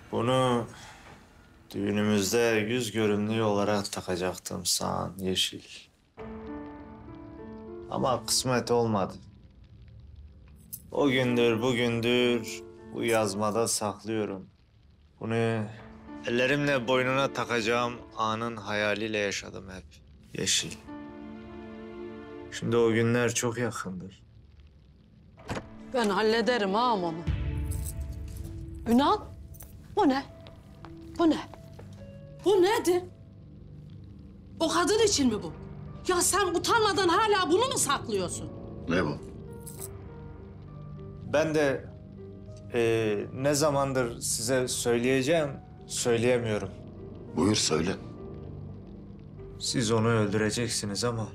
Bunu düğünümüzde yüz görümlüğü olarak takacaktım sağan yeşil. Ama kısmet olmadı. O gündür bugündür bu yazmada saklıyorum. Bunu ellerimle boynuna takacağım anın hayaliyle yaşadım hep. Yeşil. Şimdi o günler çok yakındır. Ben hallederim ağam onu. Ünal, bu ne? Bu ne? Bu nedir? O kadın için mi bu? Ya sen utanmadan hala bunu mu saklıyorsun? Ne bu? Ben de ne zamandır size söyleyeceğim, söyleyemiyorum. Buyur söyle. Siz onu öldüreceksiniz ama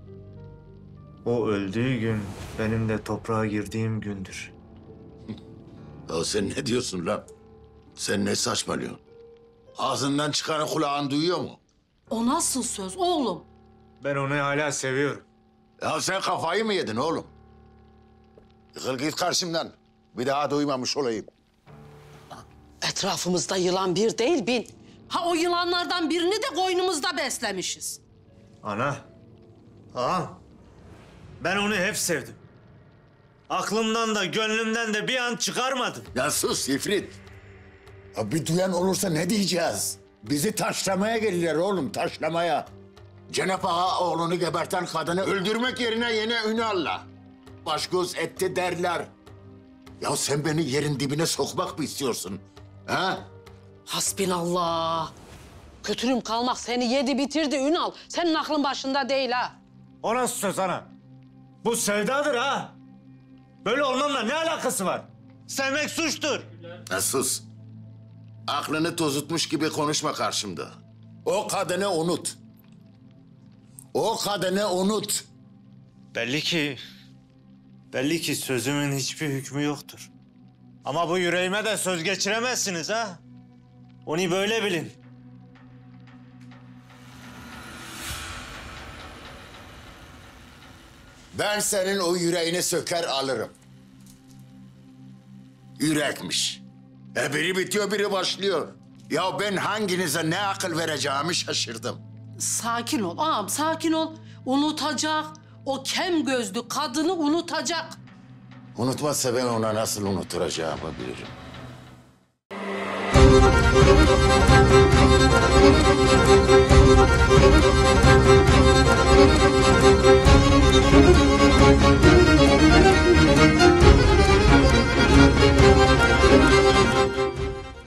o öldüğü gün benim de toprağa girdiğim gündür. Ya sen ne diyorsun lan? Sen ne saçmalıyorsun? Ağzından çıkanı kulağın duyuyor mu? O nasıl söz oğlum? Ben onu hala seviyorum. Ya sen kafayı mı yedin oğlum? Yıkıl git karşımdan. Bir daha duymamış olayım. Etrafımızda yılan bir değil bin. Ha o yılanlardan birini de koynumuzda beslemişiz. Ana, ağam, ben onu hep sevdim. Aklımdan da gönlümden de bir an çıkarmadım. Ya sus İfrit. Ya bir duyan olursa ne diyeceğiz? Bizi taşlamaya gelirler oğlum, taşlamaya. Cenap Ağa oğlunu geberten kadını öldürmek yerine yine Ünal'la baş göz etti derler. Ya sen beni yerin dibine sokmak mı istiyorsun? Ha? Hasbinallah. Kötülüğüm kalmak seni yedi bitirdi Ünal. Senin aklın başında değil ha. O nasıl söz ana? Bu sevdadır ha. Böyle olmamla ne alakası var? Sevmek suçtur. Ya sus. Aklını tozutmuş gibi konuşma karşımda. O kadını unut. O kadını unut. Belli ki sözümün hiçbir hükmü yoktur. Ama bu yüreğime de söz geçiremezsiniz ha. Onu böyle bilin. Ben senin o yüreğini söker alırım. Yürekmiş. Biri bitiyor, biri başlıyor. Ya ben hanginize ne akıl vereceğimi şaşırdım. Sakin ol ağam, sakin ol. Unutacak. O kem gözlü kadını unutacak. Unutmazsa ben ona nasıl unutturacağımı bilirim.